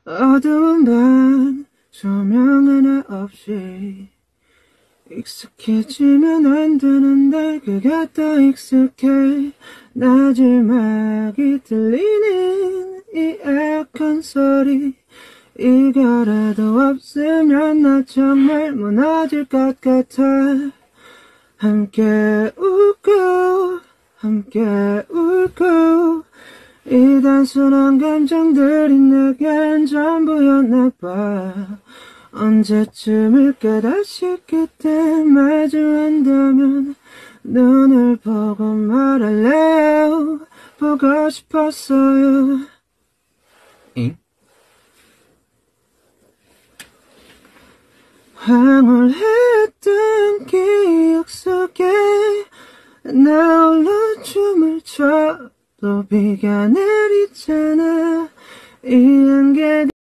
어두운 밤 조명 하나 없이 익숙해지면 안 되는데 그게 더 익숙해. 나지막이 들리는 이 에어컨 소리 이거라도 없으면 나 정말 무너질 것 같아. 함께 웃고 함께 울고 이 단순한 감정들이 내겐 전부였나 봐. 언제쯤일까 다시 그때 마주한다면 눈을 보고 말할래요. 보고 싶었어요. 잉? 황홀했던 기억 속에 나 홀로 춤을 춰도 비가 내리잖아. 이 안개